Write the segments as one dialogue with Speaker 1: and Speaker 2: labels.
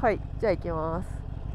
Speaker 1: はい、じゃあ行きます。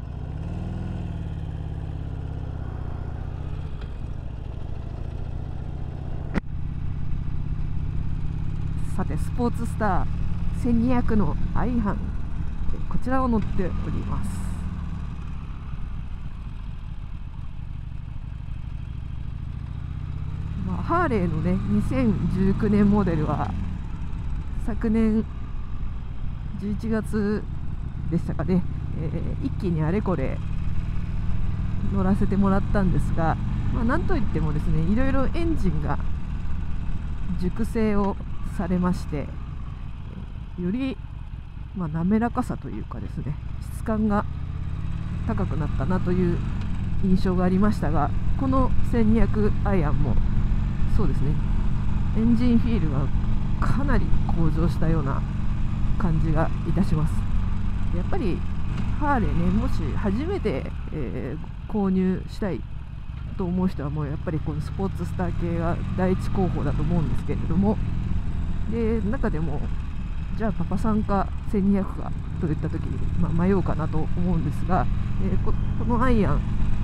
Speaker 1: さて、スポーツスター1200のアイハン、こちらを乗っております。ハーレーのね、2019年モデルは昨年11月でしたかね、一気にあれこれ乗らせてもらったんですが、なんといってもですね、いろいろエンジンが熟成をされまして、より滑らかさというかですね、質感が高くなったなという印象がありましたが、この1200アイアンもそうですね、エンジンフィールがかなり向上したような感じがいたします。やっぱりハーレーね、もし初めて、購入したいと思う人はもうやっぱりこのスポーツスター系が第一候補だと思うんですけれども、で中でもじゃあパパさんか1200かといった時に、迷うかなと思うんですが、このアイアン、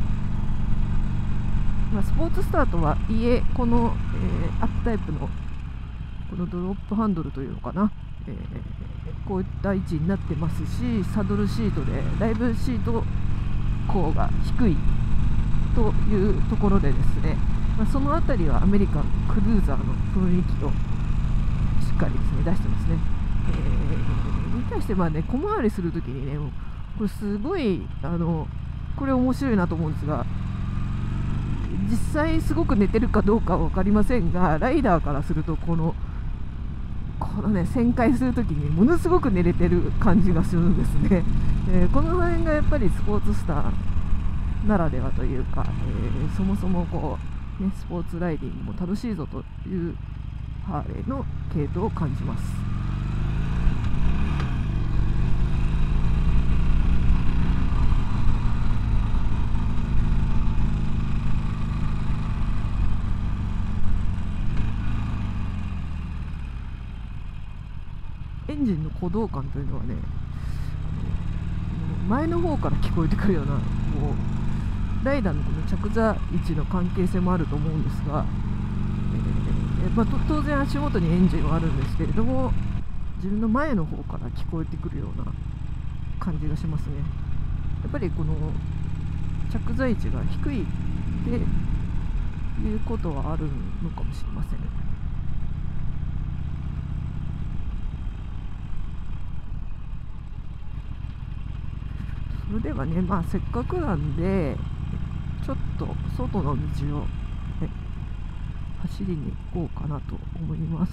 Speaker 1: スポーツスターとはいえこの、アップタイプのこのドロップハンドルというのかな、こういった位置になってますし、サドルシートでだいぶシート高が低いというところでですね、そのあたりはアメリカンクルーザーの雰囲気をしっかりですね出してますね。に対して小回りするときにね、これすごいこれ面白いなと思うんですが、実際すごく寝てるかどうかは分かりませんが、ライダーからするとこのね、旋回するときにものすごく寝れてる感じがするんですね。この辺がやっぱりスポーツスターならではというか、そもそもスポーツライディングも楽しいぞというハーレーの系統を感じます。エンジンの鼓動感というのはね、前の方から聞こえてくるようなライダーのこの着座位置の関係性もあると思うんですが、当然足元にエンジンはあるんですけれども、自分の前の方から聞こえてくるような感じがしますね。やっぱりこの着座位置が低いっていうことはあるのかもしれません。それではね、せっかくなんでちょっと外の道を走りに行こうかなと思います。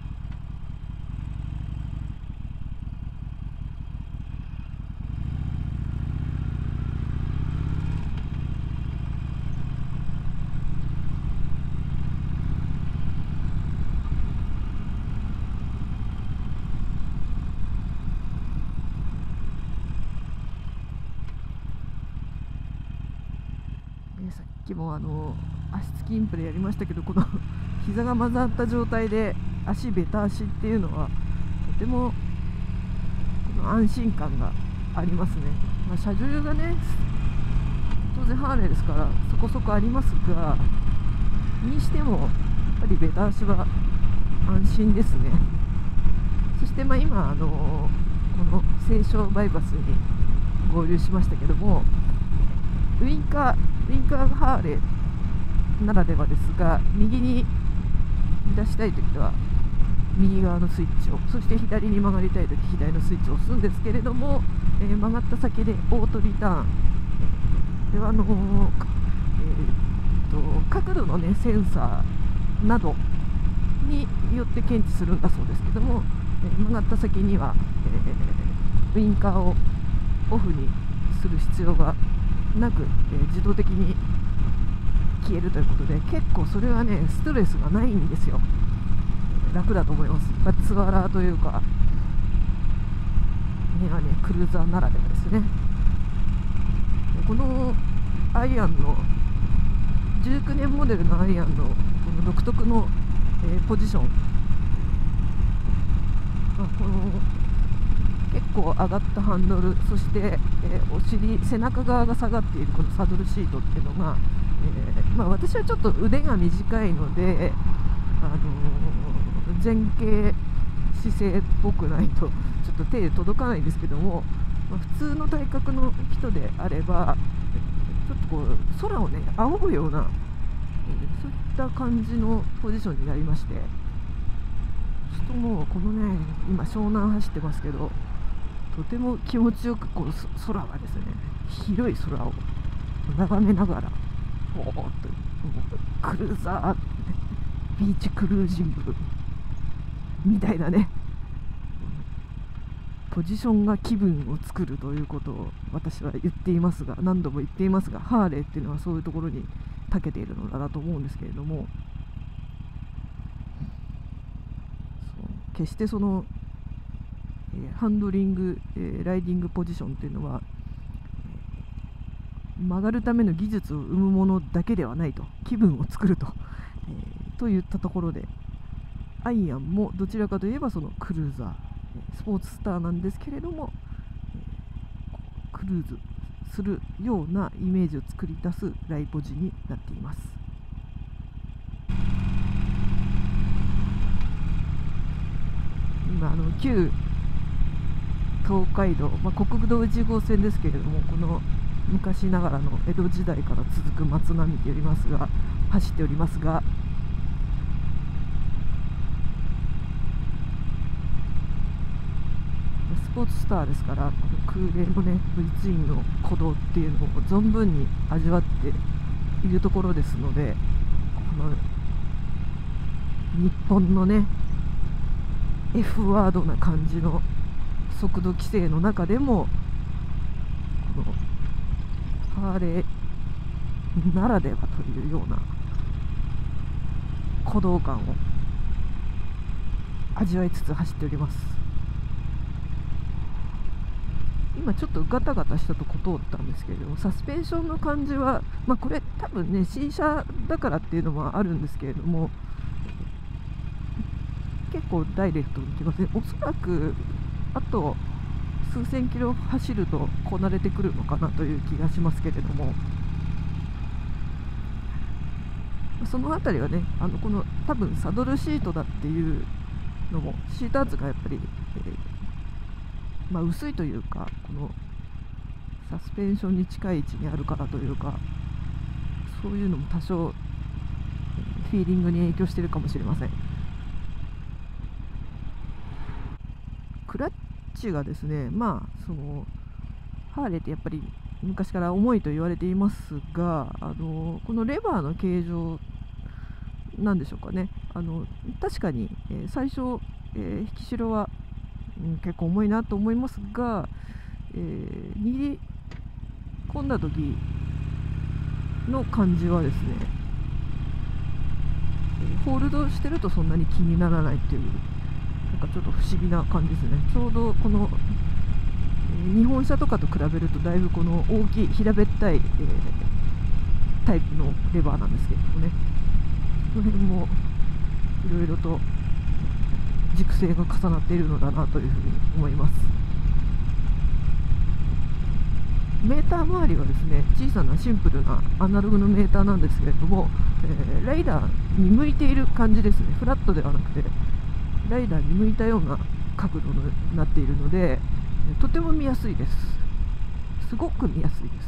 Speaker 1: さっきも足つきインプレやりましたけど、この膝が混ざった状態で足ベタ足っていうのはとてもこの安心感がありますね。車重がね当然ハーレーですからそこそこありますが、にしてもやっぱりベタ足は安心ですね。そして今この西湘バイパスに合流しましたけども、ウインカーがハーレーならではですが、右に出したいときは右側のスイッチを、そして左に曲がりたいとき左のスイッチを押すんですけれども、曲がった先でオートリターンでは角度の、センサーなどによって検知するんだそうですけども、曲がった先には、ウインカーをオフにする必要がなく、自動的に消えるということで、結構それはねストレスがないんですよ。楽だと思います。ツアラーというかクルーザーならではですね。このアイアンの19年モデルのアイアンのこの独特の、ポジション、結こう上がったハンドル、そして、お尻、背中側が下がっているこのサドルシートっていうのが、私はちょっと腕が短いので、前傾姿勢っぽくないとちょっと手届かないんですけども、普通の体格の人であればちょっとこう空をね仰ぐような、そういった感じのポジションになりまして、ちょっともうこのね今湘南走ってますけど、とても気持ちよくこう空がですね、広い空を眺めながらおーっとクルーザービーチクルージングみたいなね、ポジションが気分を作るということを私は言っていますが、何度も言っていますが、ハーレーっていうのはそういうところに長けているのだなと思うんですけれども、決してその、ハンドリング、ライディングポジションっていうのは、曲がるための技術を生むものだけではないと、気分を作ると、といったところで、アイアンもどちらかといえばそのクルーザー、スポーツスターなんですけれども、クルーズするようなイメージを作り出すライポジになっています。今旧東海道、国道1号線ですけれども、この昔ながらの江戸時代から続く松並木といいますが走っておりますが、スポーツスターですから、この空冷のね V ツインの鼓動っていうのを存分に味わっているところですので、この日本のね F ワードな感じの速度規制の中でも、このハーレーならではというような鼓動感を味わいつつ走っております。今ちょっとガタガタしたとこ通ったんですけれども、サスペンションの感じは、これ多分ね C 車だからっていうのもあるんですけれども、結構ダイレクトにきますね。おそらくあと数千キロ走るとこなれてくるのかなという気がしますけれども、そのあたりはね、この多分サドルシートだっていうのも、シート圧がやっぱり、薄いというか、このサスペンションに近い位置にあるからというか、そういうのも多少フィーリングに影響しているかもしれません。クラッチがですね、そのハーレーってやっぱり昔から重いと言われていますが、このレバーの形状なんでしょうかね。確かに、最初、引き代は、結構重いなと思いますが、握り込んだ時の感じはですね、ホールドしてるとそんなに気にならないっていう、なんかちょっと不思議な感じですね。ちょうどこの、日本車とかと比べるとだいぶこの大きい平べったい、タイプのレバーなんですけれどもね、この辺もいろいろと軸性が重なっているのだなというふうに思います。メーター周りはですね、小さなシンプルなアナログのメーターなんですけれども、ライダーに向いている感じですね。フラットではなくてライダーに向いたような角度になっているので、とても見やすいです。すごく見やすいです。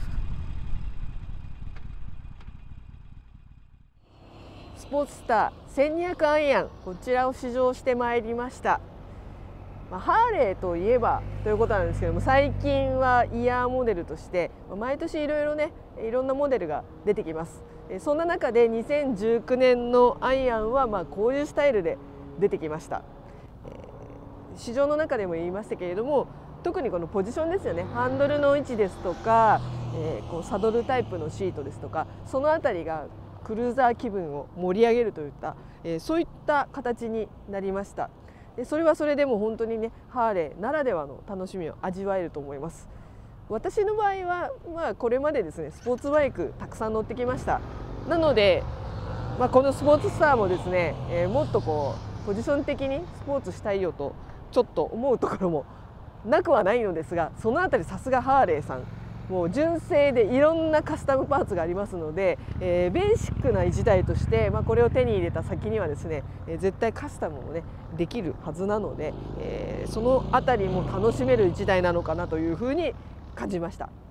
Speaker 1: スポーツスター1200アイアン、こちらを試乗してまいりました。ハーレーといえばということなんですけども、最近はイヤーモデルとして毎年いろいろね、いろんなモデルが出てきます。そんな中で2019年のアイアンはこういうスタイルで出てきました。市場の中でも言いましたけれども、特にこのポジションですよね。ハンドルの位置ですとか、こうサドルタイプのシートですとか、そのあたりがクルーザー気分を盛り上げるといった、そういった形になりました。それはそれでも本当にね、ハーレーならではの楽しみを味わえると思います。私の場合は、これまでですねスポーツバイクたくさん乗ってきました。なので、このスポーツスターもですね、もっとこうポジション的にスポーツしたいよとちょっと思うところもなくはないのですが、そのあたりさすがハーレーさん、もう純正でいろんなカスタムパーツがありますので、ベーシックな1台として、これを手に入れた先にはですね、絶対カスタムもねできるはずなので、そのあたりも楽しめる1台なのかなというふうに感じました。